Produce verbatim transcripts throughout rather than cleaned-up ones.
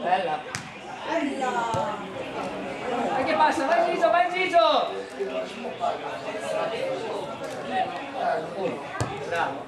Bella. E che passa? Vai Gigio, vai Gigio! Bravo.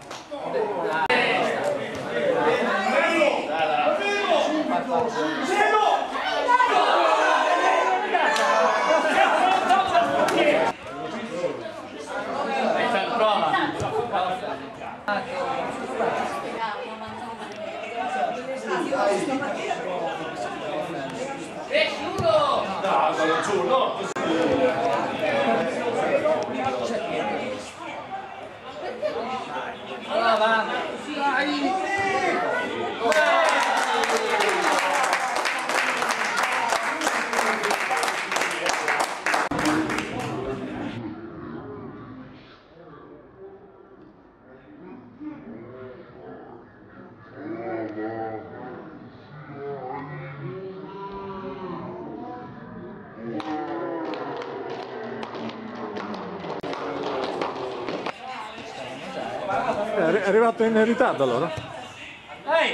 È arrivato in ritardo allora? Ehi!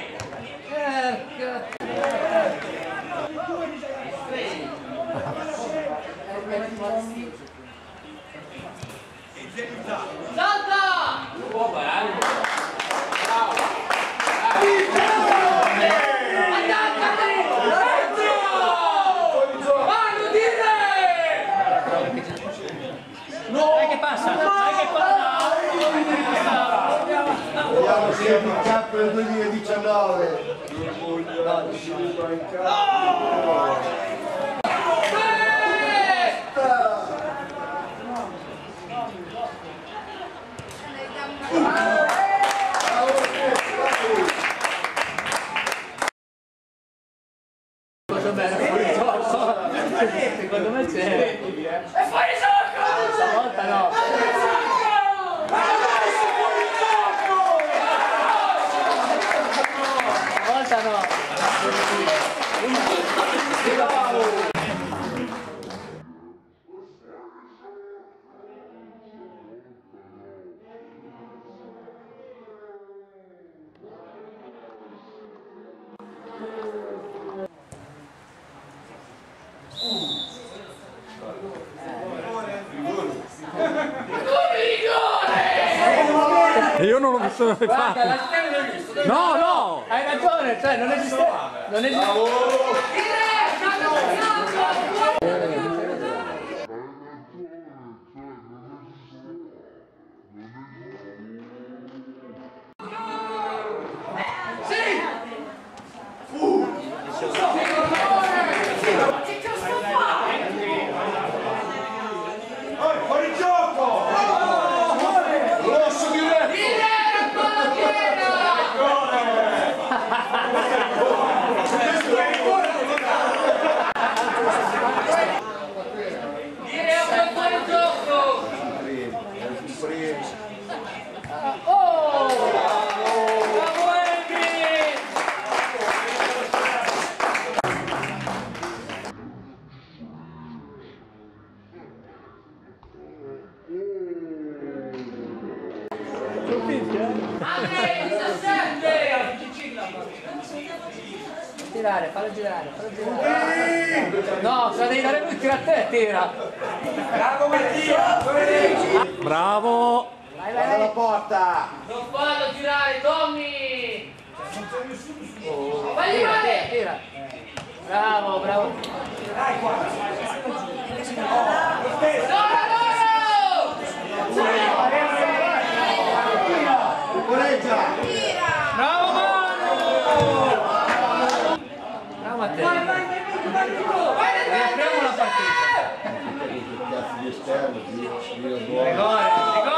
Salta! Dai che passa! Dai che passa! Vediamo se è il campo del duemiladiciannove. Secondo me c'è. È fuori gioco! Stavolta no. Stavolta no. Io non l'ho visto mai fatto. No, no! Hai ragione, cioè non esiste. Non esiste. Tirare, fallo girare, fallo girare. No, se la devi dare lui, tira a te, tira. Bravo Mattia! Bravo! Vai, vai, vai. La porta! Non fallo girare, Tommy! Oh. Vai, tira, tira, tira. Bravo, bravo. Dai, qua. No, no, no! Bravo Manu! Bravo Matteo! Vai, vai, vai, vai, vai! Riapriamo la partita! Rigore, rigore!